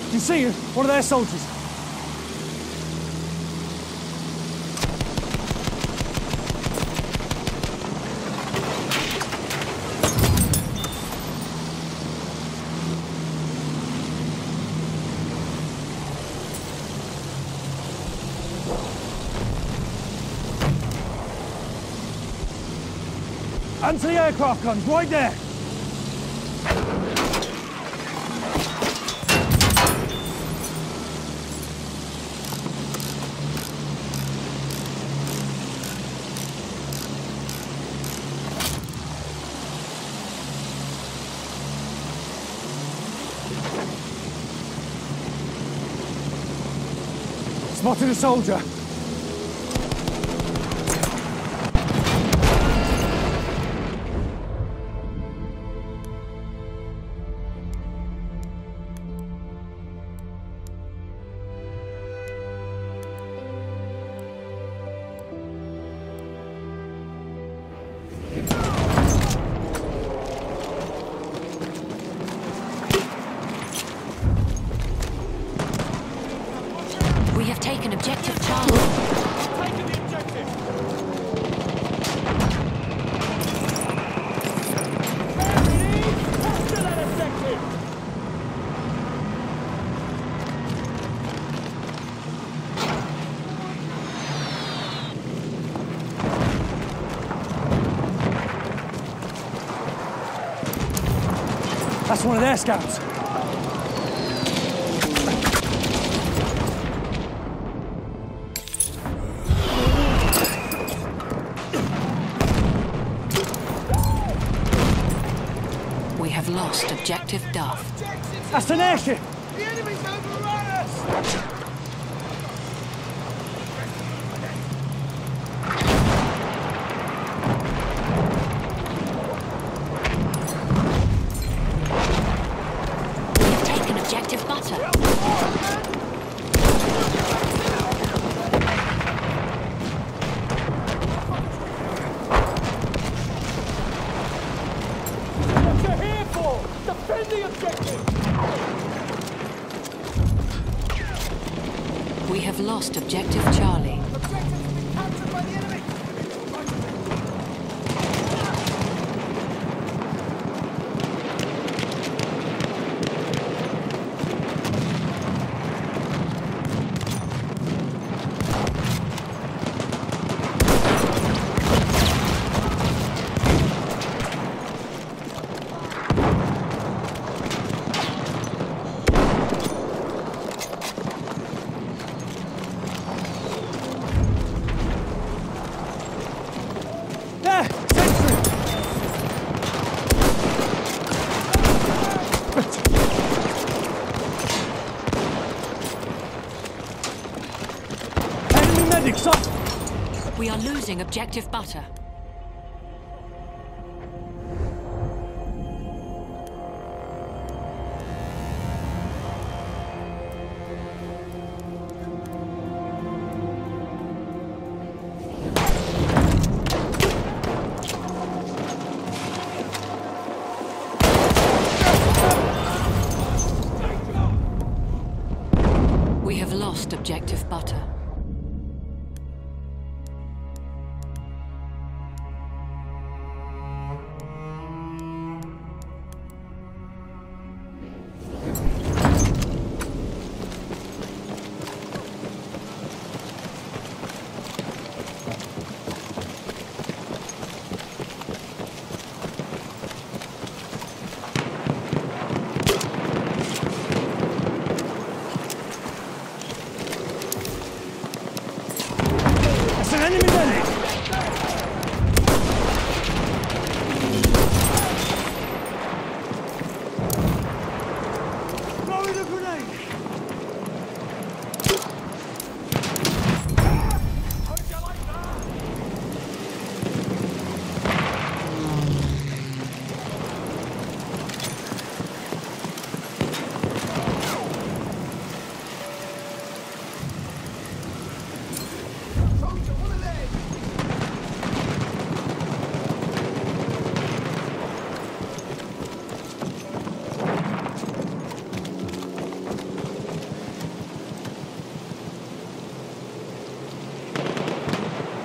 You see it? One of their soldiers. Anti-aircraft guns, right there! Spotted a soldier. We have taken objective Charlie. Taking the objective. Capture that objective. That's one of their scouts. We have lost objective Duff. That's an airship! The enemy's overrun us. We have taken objective Butter. What you here for? Defend the objective. We have lost objective Charlie. Objective has been captured by the enemy. There! Sentry! Enemy medics up! We are losing objective Butter. We have lost objective Butter.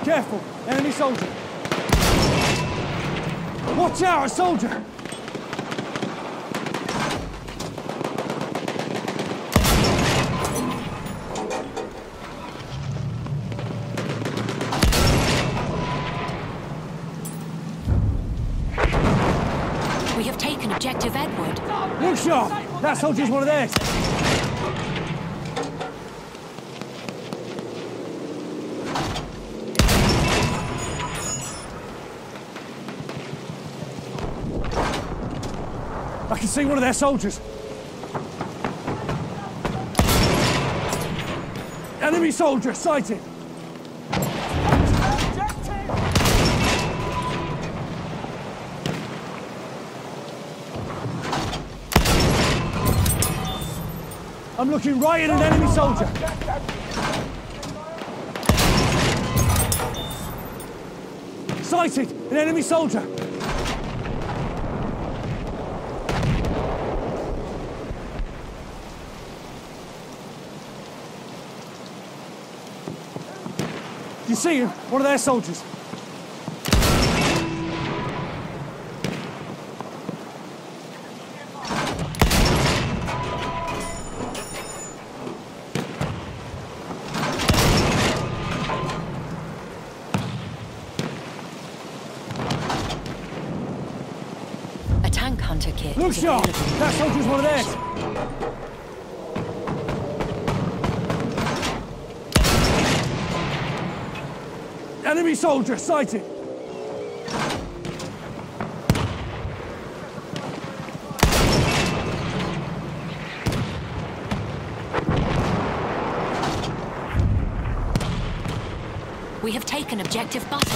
Careful, enemy soldier. Watch out, a soldier! We have taken objective Edward. Look sharp! That soldier's one of theirs. I can see one of their soldiers. Enemy soldier sighted. I'm looking right at an enemy soldier. Sighted! An enemy soldier! You see him? One of their soldiers. A tank hunter kit. Look is sharp! available. That soldier's one of theirs. Enemy soldier sighted. We have taken objective Butter.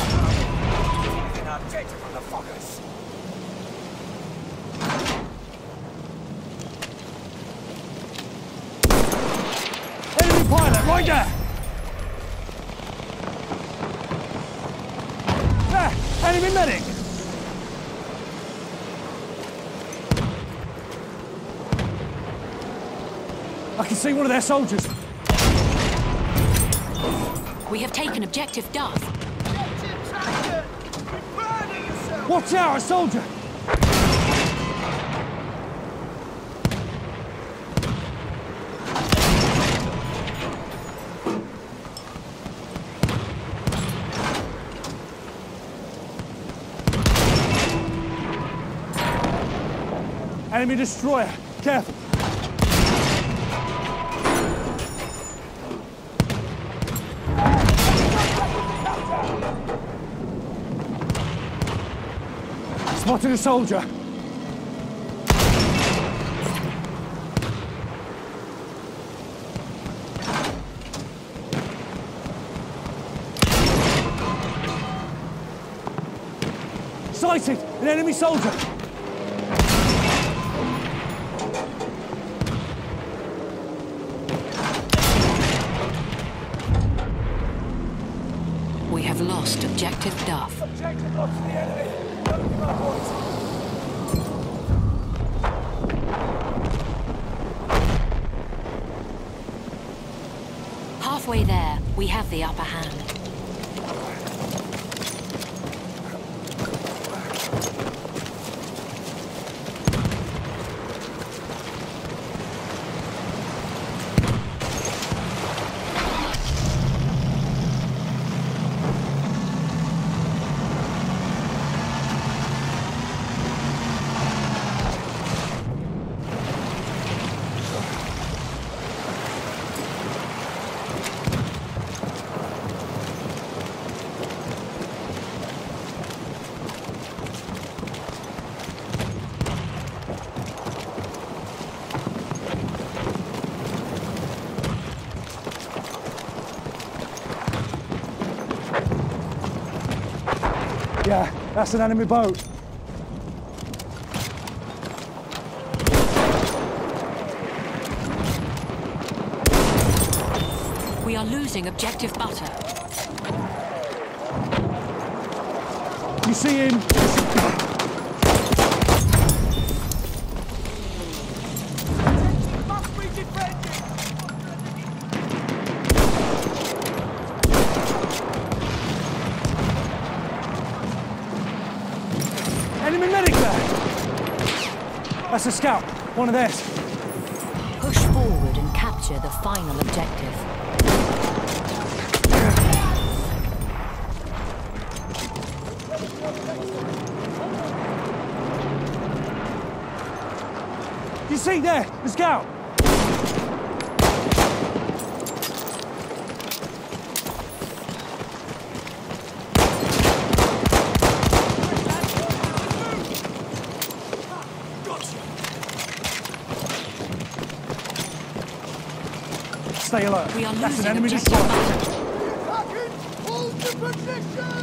Enemy pilot right there. There! Enemy medic! I can see one of their soldiers. We have taken objective Duff. Watch out, a soldier! Enemy destroyer, careful. Spotted a soldier. Sighted! An enemy soldier! We have lost objective Duff. Objective lost to the enemy. Don't give up, boys. Halfway there, we have the upper hand. Yeah, that's an enemy boat. We are losing objective Butter. You see him? Must be defended. Enemy medic there! That's a scout. One of theirs. Push forward and capture the final objective. You see there? The scout! Stay alert. We are That's an losing enemy objective destroyer. butter. Hold the position!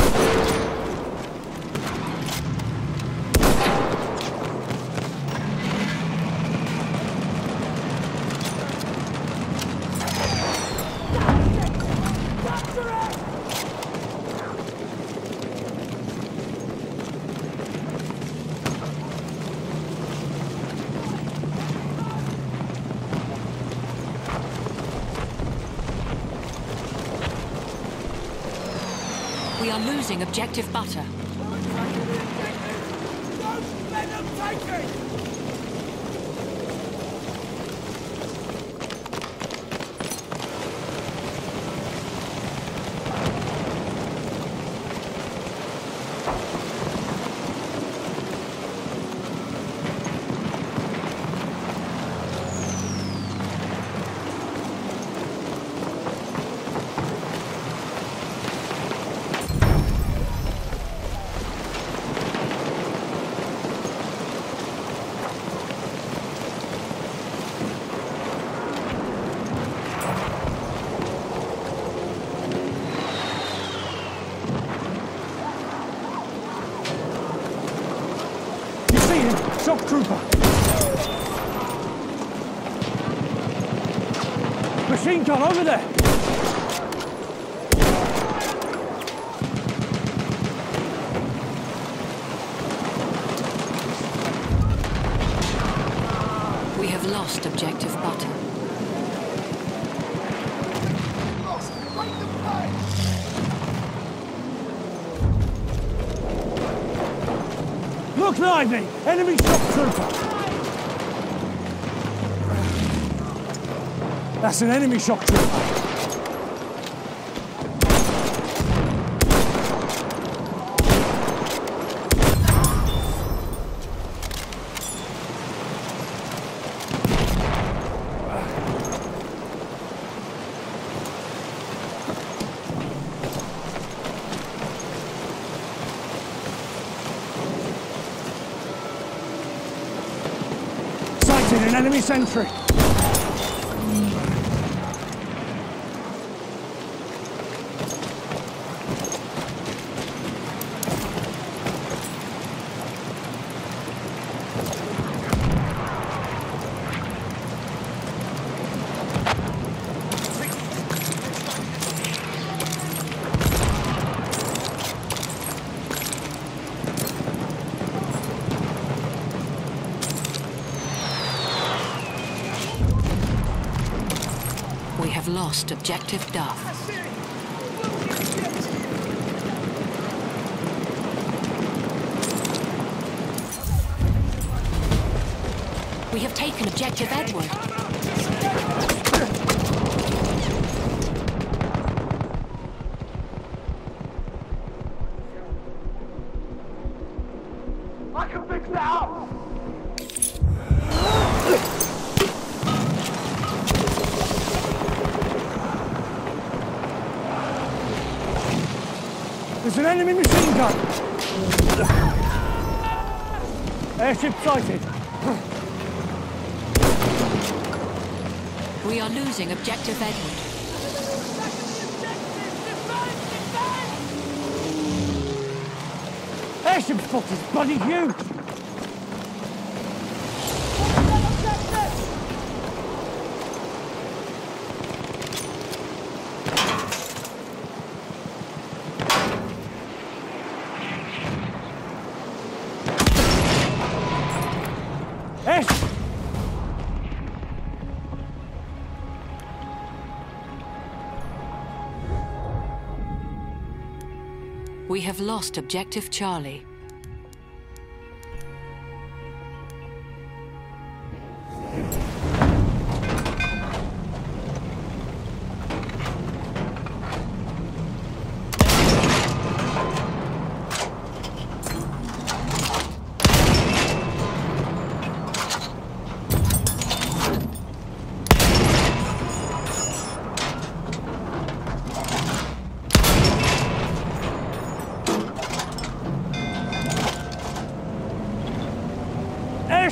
We are losing objective butter. Don't let them take it! Shock trooper! Machine gun over there! We have lost objective butter. Lost! Break the play! Look lively! Enemy shock trooper! That's an enemy shock trooper. Sighted an enemy sentry. We have lost objective Duff. We have taken objective Edward. I can fix that up! There's an enemy machine gun! Airship sighted. We are losing objective Edward. Airship spot is bloody huge! Airship! We have lost objective Charlie.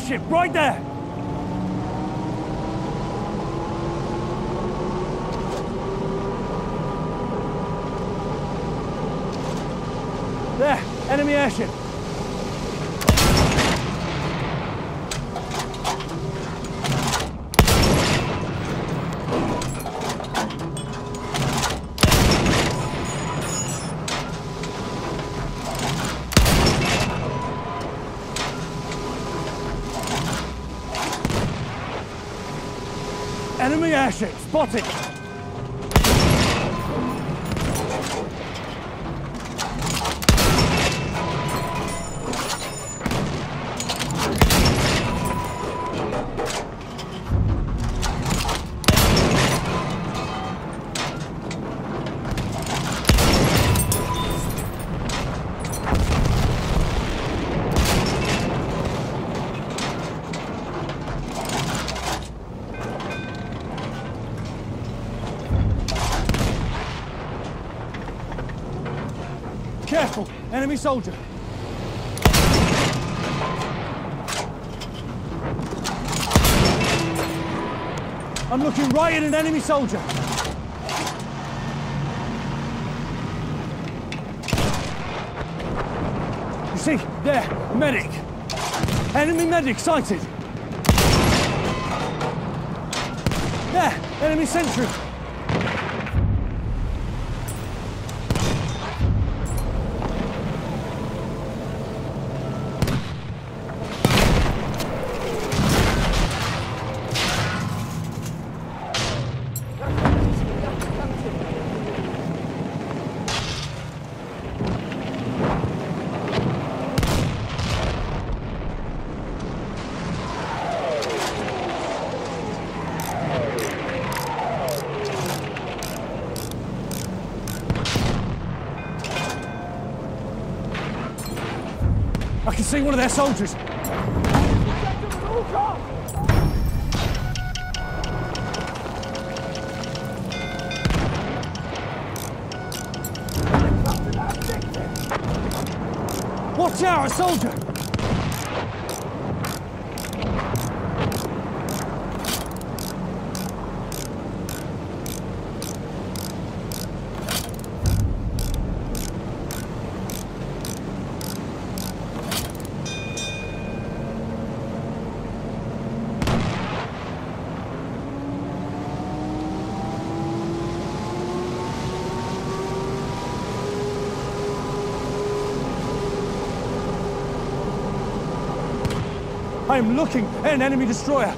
airship right there! There, enemy airship. Enemy airship spotted. Careful, enemy soldier. I'm looking right at an enemy soldier. You see, there, medic. Enemy medic sighted. There, enemy sentry. I can see one of their soldiers. Watch out, a soldier! I am looking at an enemy destroyer.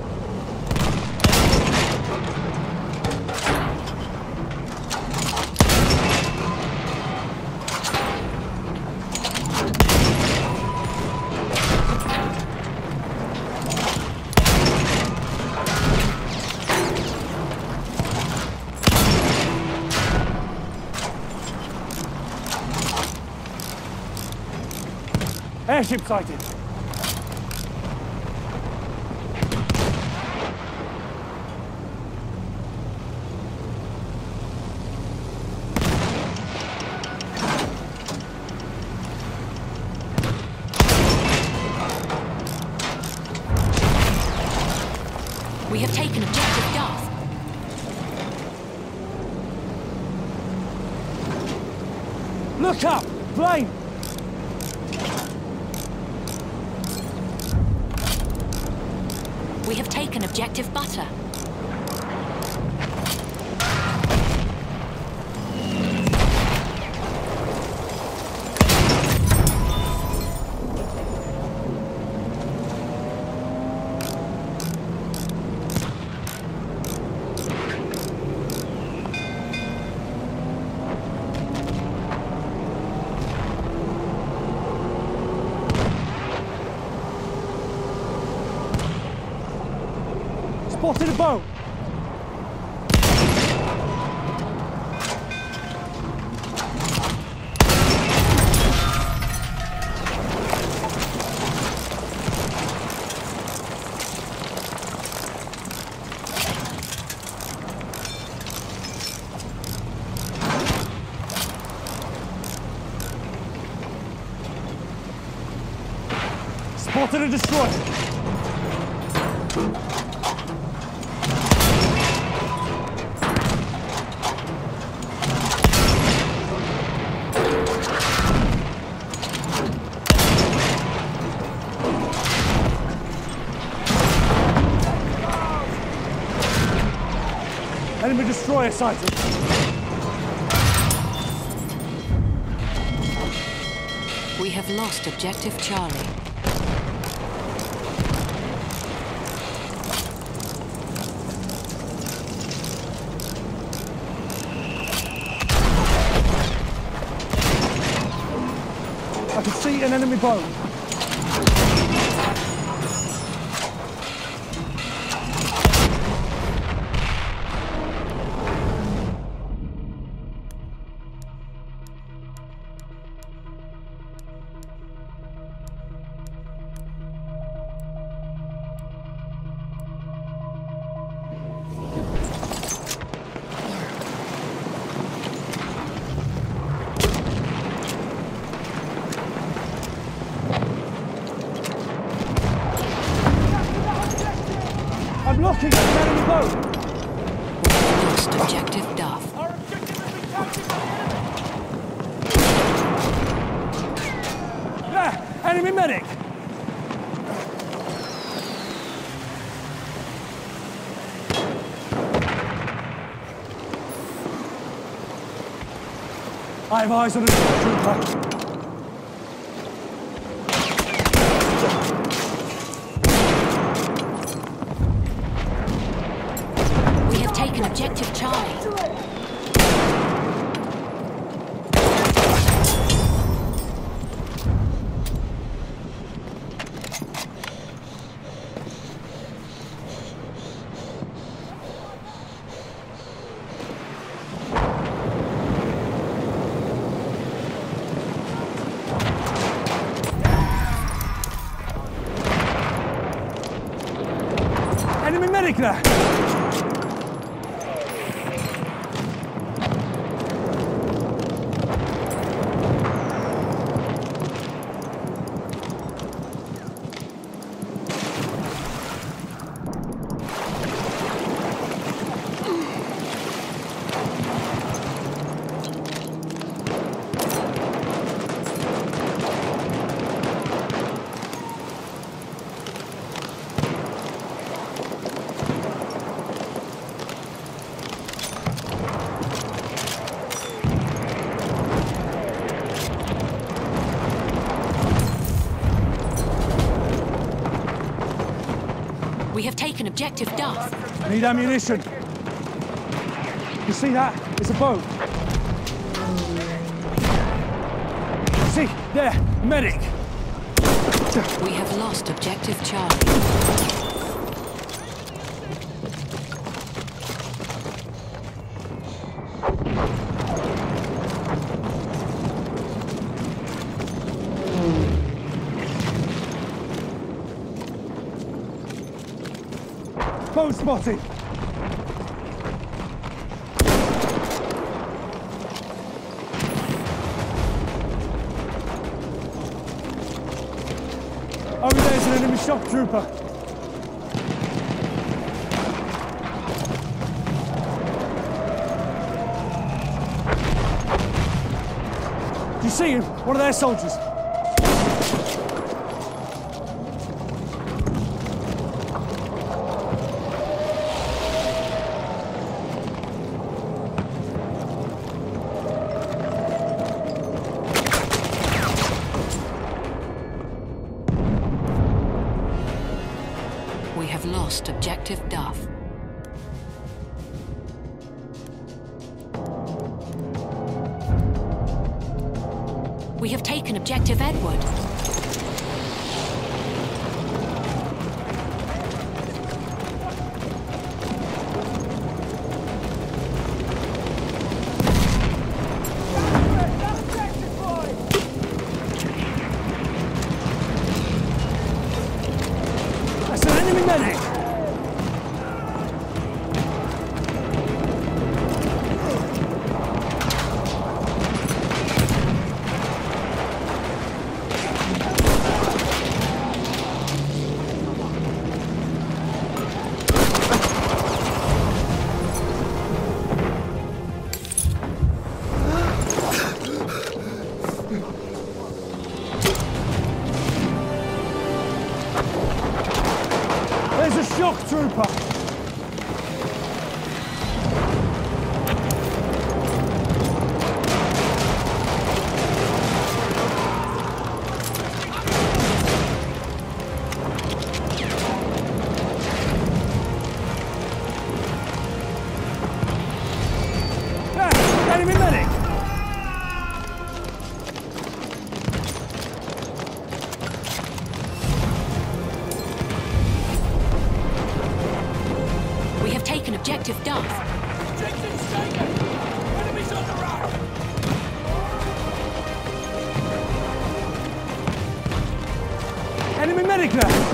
Airship sighted. We have taken objective Duff. Look up! Plane! We have taken objective Butter. Spotted a boat! Spotted a destroyer! Enemy destroyer sighted. We have lost objective Charlie. I can see an enemy boat. I'm looking at an enemy boat. We have lost objective Duff. Our objective has been captured by the enemy! There! Enemy medic! I have eyes on a trooper. We have taken objective Charlie. Enemy medic there! We have taken objective Duff. Need ammunition. You see that? It's a boat. See, there, medic. We have lost objective Charlie. Boat spotted. Over there's an enemy shock trooper. Do you see him? One of their soldiers. We have lost objective Duff. We have taken objective Edward. That's an enemy medic. Shock trooper! Enemy medic! We have taken objective Duff. Objective's taken! Enemies on the run! Enemy medic there!